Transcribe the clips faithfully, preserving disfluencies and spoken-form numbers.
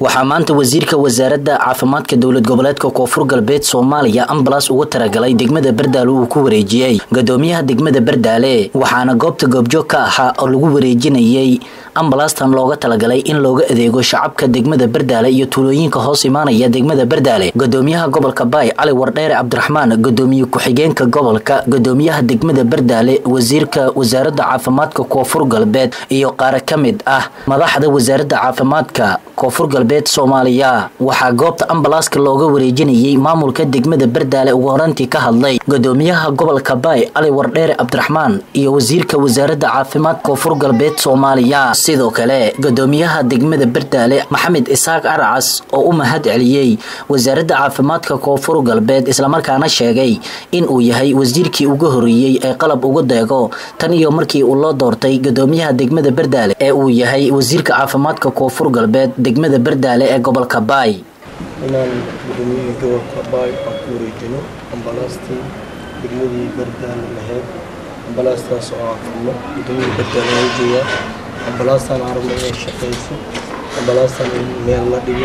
waxaa maanta wasiirka wasaaradda caafimaadka dowlad goboleedka Koonfur Galbeed Soomaaliya ambalaas ugu talagalay degmada Bardaale uu ku wareejiyay gadoomiyaha degmada Bardaale waxaana goobta goobjoog ka ahaa oo lagu wareejinayay ambalaastan looga talagalay in looga adeego shacabka degmada Bardaale iyo tuulooyinka hoos imaanaya degmada Bardaale gadoomiyaha gobolka Baay Cali Wardheere Cabdiraxmaan gadoomiye ku-xigeenka gobolka gadoomiyaha degmada Bardaale wasiirka wasaaradda caafimaadka Koonfur Galbeed iyo qaar ka mid ah madaxda wasaaradda caafimaadka Koonfur Galbeed Soomaaliya waxaa goobta ambalaaska looga wareejinayay maamulka degmada Bardaale ugu horantii ka hadlay gadoomiyaha gobolka Baay Cali Wardheere Cabdiraxmaan iyo wasiirka wasaaradda caafimaadka Koonfur Galbeed Soomaaliya sidoo kale gadoomiyaha degmada Bardaale Maxamed Isaaq Arcas oo u mahad celiyay wasaaradda caafimaadka Koonfur Galbeed isla markaana sheegay in uu yahay wasiirkii ugu horeeyay ee qalab uga deeqo tan iyo markii uu loo doortay gadoomiyaha degmada Bardaale ee uu yahay wasiirka caafimaadka Koonfur Galbeed degmada Bardaale ee gobolka Baay inaan gadoomiyaha gobolka Baay ku wareejino ambalaastii degmada Bardaale lahayd ambalaastaas oo afno gadoomiyaha Bardaale jooga ambalaastan aragna ay shaqeyso ambalaastan meel la dhigo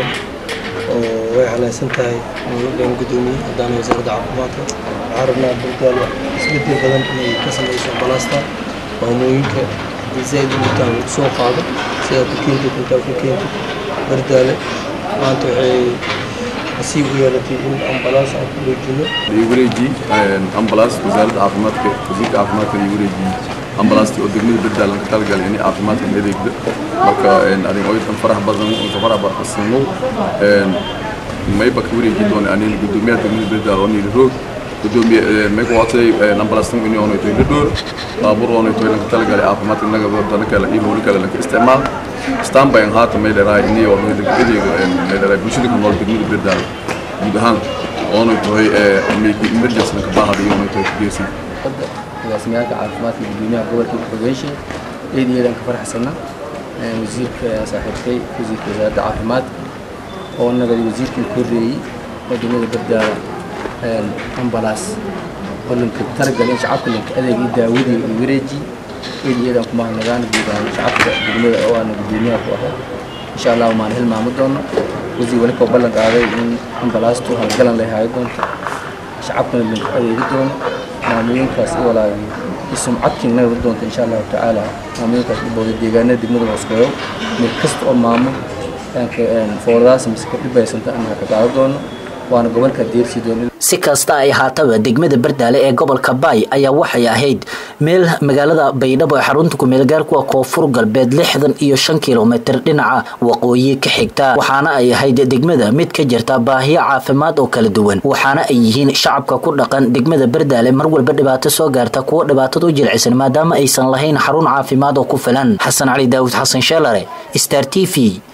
oo way xaleysan tahay in gadoomiyaha hadaan wasaaradda caafimaadka aragna Bardaale isbedel badan inay ka sameeyso ambalaastan maamooyinka dizayn inta soo qaado sida kiinta inta ku kiinta Bardaale maanta waxay si weerartay in ambalaas aan ku wareejino wareeji ambalaas wasaaradda caafimaadka wasiirka caafimaadka iyo wareeji ambalaastii oo degmada Bardaale ka talgal in caafimaadka adeegdo marka arin oo tan farax badan oo farax badan een may bak wareeji doon anil gudoomiyaha degmada Bardaale oo niil roog gudoomiye may ku watay ambalaastan in oo ay door baabuur oo ay ka talgal caafimaadka naga wadana kala iyo howl kala la isticmaal stand by haata may leeyahay in iyo oo adeego may leeyahay bulshada ku nool degmada Bardaale guud ahaan oo ay tahay emergency ka baahada iyo ay tahay geesi واسمياك عافمات الدنيا قبل كل بروجيشن إيدي يدن كفرح سنة وزير صاحبتي وزير وزارة عافمات وأنا قال وزير الكوري ودنيا Bardaale أمبلاس ولن كترجع لين شعب كلن كأذى جدا ودي وريجي إيدي يدن كمان نجان جدا شعب دنيا أو أنا الدنيا فوقها إن شاء الله وما نهل معمودنا وزير ولك وبلغ على إن أمبلاس تو هالكلام اللي هايدون شعب كلن كأذى جدا maamooyin kaas wala isum cadkina doonto insha Allah taala maamooyin kaas bood deegaanada degmada Wasqooyo mid kasta oo maamo aan fooradaas miska dhibaysanta aan ka qaado doono waana gobolka deersi doono si kasta ay haataba degmada Bardaale ee gobolka Baay ayaa waxay ahayd meel magaalada Baydhabo ee xarunta ku meel gaar ku ah Koonfur Galbeed lixdan iyo shan kiiloomitir dhinaca waqooyi ka xigta waxaana ay ahayd degmada mid ka jirta baahiyo caafimaad oo kala duwan waxaana ay yihiin shacabka ku dhaqan degmada Bardaale mar walba dhibaato soo gaarta kuwa dhibaato u jilicsan maadaama aysan lahayn xarun caafimaad oo ku filan Xasan Cali Daawud Xasan Sheelare Star T V